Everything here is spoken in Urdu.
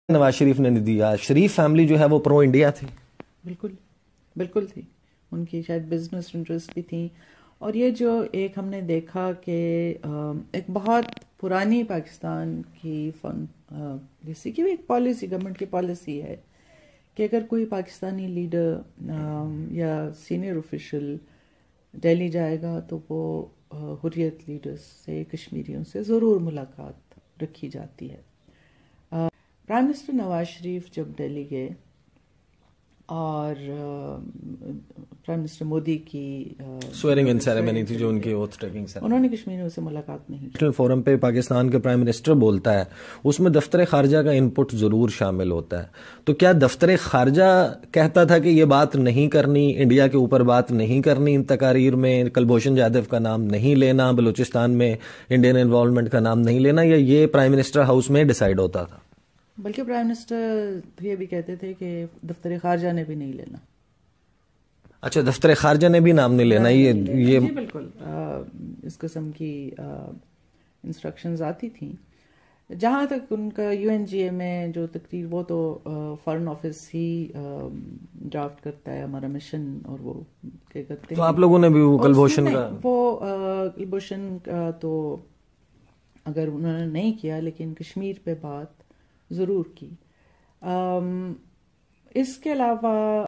نواز شریف نے نہیں دیا. شریف فیملی جو ہے وہ پرو انڈیا تھی. بالکل بالکل تھی. ان کی شاید بزنس انٹرسٹ بھی تھیں. اور یہ جو ایک ہم نے دیکھا کہ ایک بہت پرانی پاکستان کی جیسے کہ ایک پالیسی گورنمنٹ کی پالیسی ہے کہ اگر کوئی پاکستانی لیڈر یا سینئر آفیشل دہلی جائے گا تو وہ حریت لیڈرز سے کشمیریوں سے ضرور ملاقات رکھی جاتی ہے. پرائم منسٹر نواز شریف جب دہلی گئے اور پرائم منسٹر مودی کی سویرنگ ان سیریمنی تھی جو ان کی اوتھ ٹیکنگ سیریمنی، انہوں نے کشمیریوں سے ملاقات نہیں کی. نیشنل فورم پہ پاکستان کے پرائم منسٹر بولتا ہے، اس میں دفتر خارجہ کا ان پٹ ضرور شامل ہوتا ہے. تو کیا دفتر خارجہ کہتا تھا کہ یہ بات نہیں کرنی، انڈیا کے اوپر بات نہیں کرنی ان تقاریر میں، کلبھوشن جادو کا نام نہیں لینا، بلوچستان میں انڈین انوالومنٹ کا نام نہیں لینا، یا یہ پرائم منسٹر ہاؤس میں ڈیسائیڈ ہوتا تھا؟ بلکہ پرائم منسٹر یہ بھی کہتے تھے کہ دفتر خارجہ نے بھی نہیں لینا. اچھا، دفتر خارجہ نے بھی نام نہیں لینا. یہ جی بالکل اس قسم کی انسٹرکشنز آتی تھیں. جہاں تک ان کا یو این جی اے میں جو تقریر، وہ تو فارن آفس ہی ڈرافٹ کرتا ہے، ہمارا مشن، اور وہ کیا کرتے ہیں. تو آپ لوگوں نے بھی وہ کلبھوشن کا، وہ کلبھوشن کا تو اگر انہوں نے نہیں کیا لیکن کشمیر پہ بات ضرور کی. اس کے علاوہ